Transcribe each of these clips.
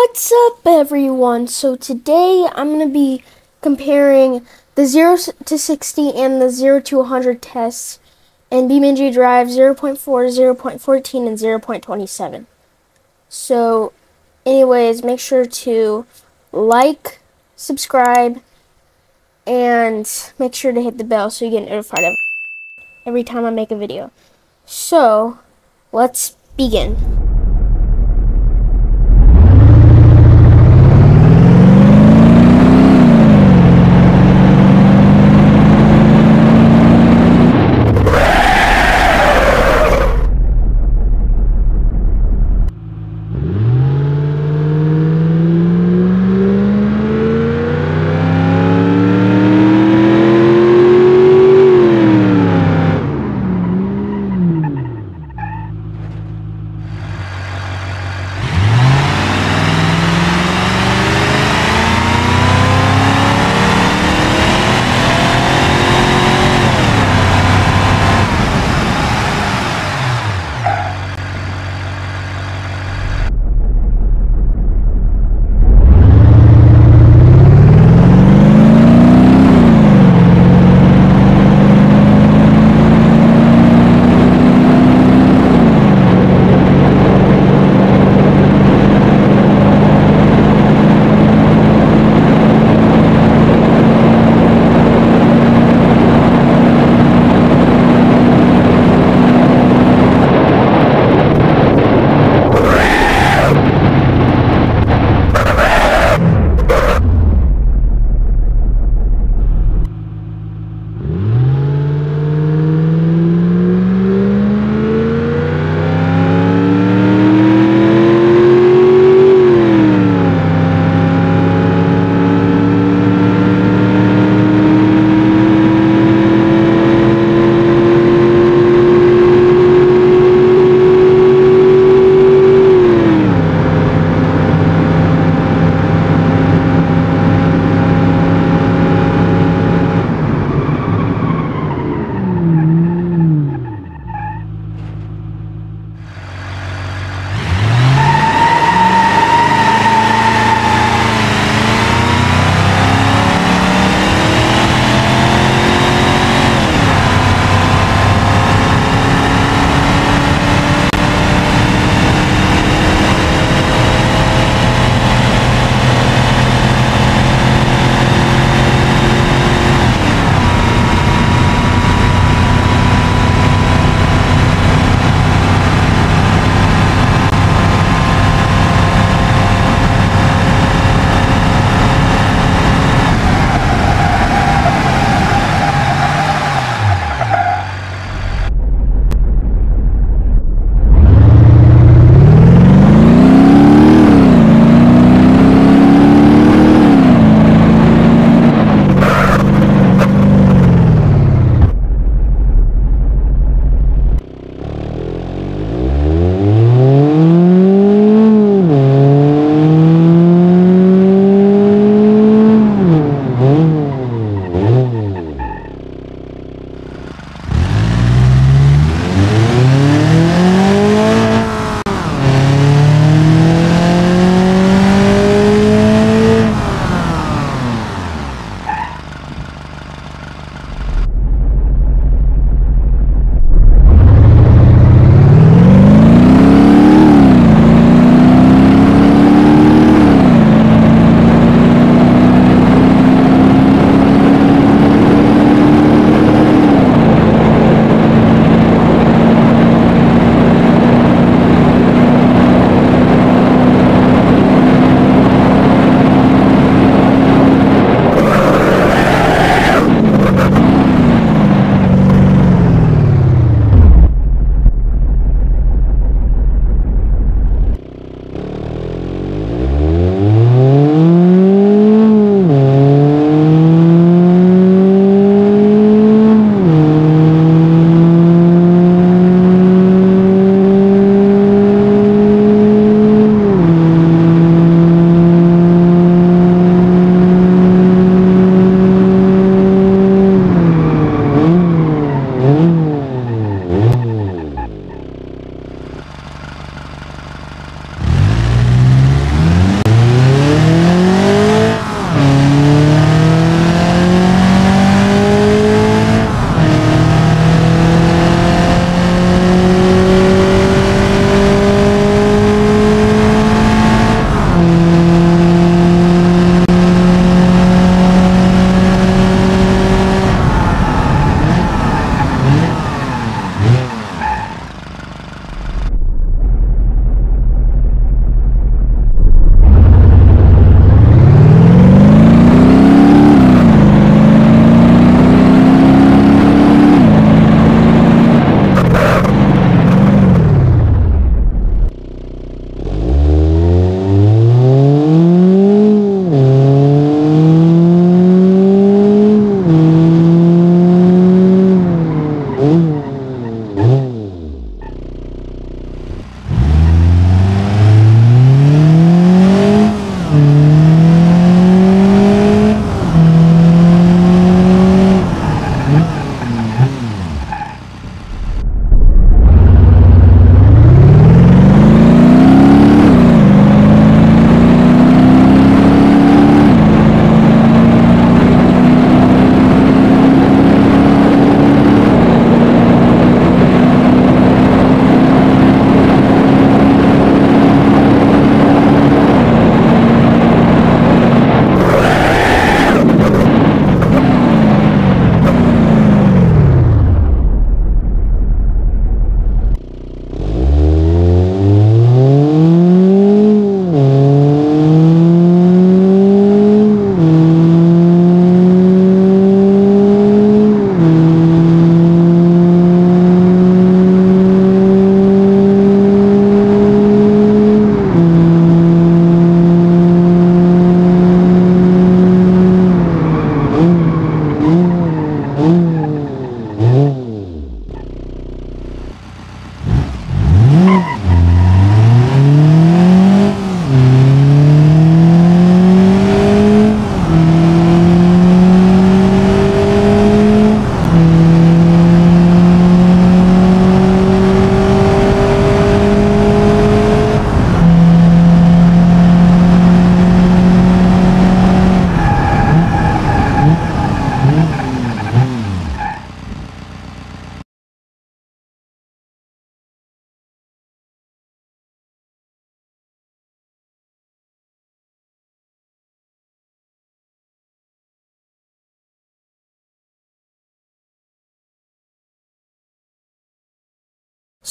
What's up, everyone? So today I'm going to be comparing the 0 to 60 and the 0 to 100 tests in BeamNG Drive 0.4, 0.14, and 0.27. So anyways, make sure to like, subscribe, and make sure to hit the bell so you get notified every time I make a video. So let's begin.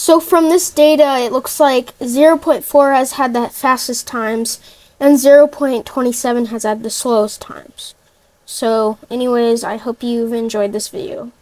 So from this data, it looks like 0.4 has had the fastest times, and 0.27 has had the slowest times. So anyways, I hope you've enjoyed this video.